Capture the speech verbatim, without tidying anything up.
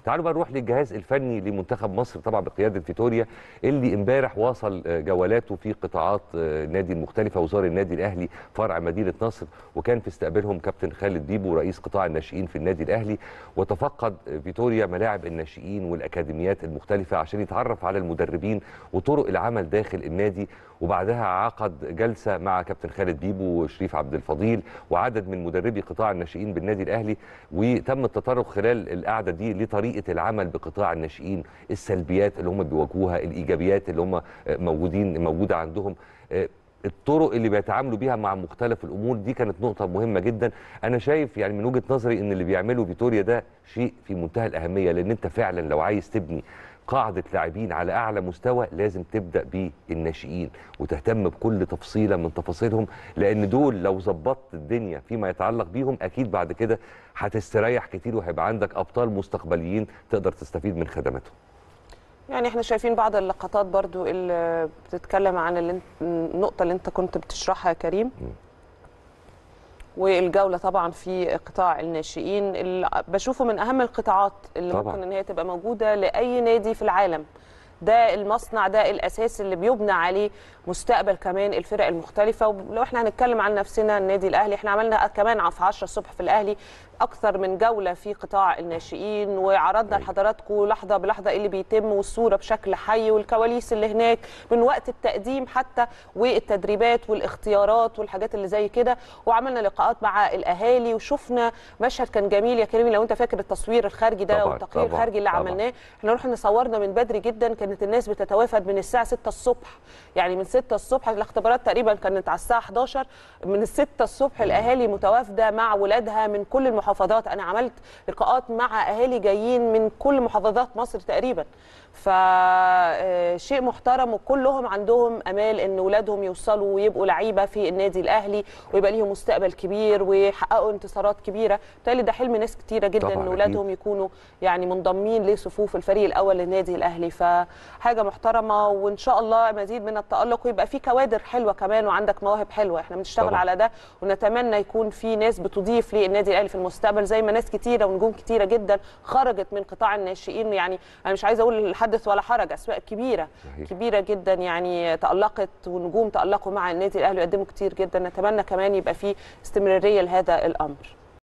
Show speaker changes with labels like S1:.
S1: تعالوا بقى نروح للجهاز الفني لمنتخب مصر طبعا بقياده فيتوريا، اللي امبارح واصل جولاته في قطاعات النادي المختلفه وزار النادي الاهلي فرع مدينه نصر، وكان في استقبالهم كابتن خالد بيبو رئيس قطاع الناشئين في النادي الاهلي. وتفقد فيتوريا ملاعب الناشئين والاكاديميات المختلفه عشان يتعرف على المدربين وطرق العمل داخل النادي، وبعدها عقد جلسه مع كابتن خالد بيبو وشريف عبد الفضيل وعدد من مدربي قطاع الناشئين بالنادي الاهلي. وتم التطرق خلال القعده دي لطريقه العمل بقطاع الناشئين، السلبيات اللي هم بيواجهوها، الايجابيات اللي هم موجودين موجوده عندهم، الطرق اللي بيتعاملوا بيها مع مختلف الامور. دي كانت نقطه مهمه جدا. انا شايف يعني من وجهه نظري ان اللي بيعمله فيتوريا ده شيء في منتهى الاهميه، لان انت فعلا لو عايز تبني قاعده لاعبين على اعلى مستوى لازم تبدا بالناشئين وتهتم بكل تفصيله من تفاصيلهم، لان دول لو ظبطت الدنيا فيما يتعلق بيهم اكيد بعد كده هتستريح كتير وهيبقى عندك ابطال مستقبليين تقدر تستفيد من خدماتهم.
S2: يعني احنا شايفين بعض اللقطات برضو اللي بتتكلم عن اللي النقطه اللي انت كنت بتشرحها يا كريم، م. والجوله طبعا في قطاع الناشئين اللي بشوفه من اهم القطاعات اللي طبعا. ممكن ان هي تبقى موجوده لاي نادي في العالم. ده المصنع، ده الاساس اللي بيبنى عليه مستقبل كمان الفرق المختلفه. ولو احنا هنتكلم عن نفسنا النادي الاهلي، احنا عملنا كمان في عشرة الصبح في الاهلي اكثر من جوله في قطاع الناشئين، وعرضنا لحضراتكم لحظه بلحظه ايه اللي بيتم والصوره بشكل حي والكواليس اللي هناك من وقت التقديم حتى والتدريبات والاختيارات والحاجات اللي زي كده. وعملنا لقاءات مع الاهالي وشفنا مشهد كان جميل يا كريم. لو انت فاكر التصوير الخارجي ده والتقرير الخارجي اللي طبعًا. عملناه، احنا رحنا صورنا من بدري جدا، كانت الناس بتتوافد من الساعه ستة الصبح، يعني من ستة الصبح. الاختبارات تقريبا كانت على الساعه حداشر، من الستة الصبح الاهالي متوافده مع ولادها من كل المحافظات. انا عملت لقاءات مع اهالي جايين من كل محافظات مصر تقريبا، فشيء محترم، وكلهم عندهم امال ان اولادهم يوصلوا ويبقوا لعيبه في النادي الاهلي ويبقى ليهم مستقبل كبير ويحققوا انتصارات كبيره. بالتالي ده حلم ناس كتيره جدا ان اولادهم يكونوا يعني منضمين لصفوف الفريق الاول للنادي الاهلي، فحاجه محترمه. وان شاء الله مزيد من التالق ويبقى في كوادر حلوه كمان وعندك مواهب حلوه. احنا بنشتغل طبعا. على ده، ونتمنى يكون في ناس بتضيف للنادي الاهلي في المستقبل، زي ما ناس كتيره ونجوم كتيره جدا خرجت من قطاع الناشئين. يعني انا مش عايزه اقول حدث ولا حرج، اسماء كبيره صحيح. كبيره جدا يعني تالقت، ونجوم تالقوا مع النادي الاهلي وقدموا كتير جدا. نتمنى كمان يبقى في استمراريه لهذا الامر.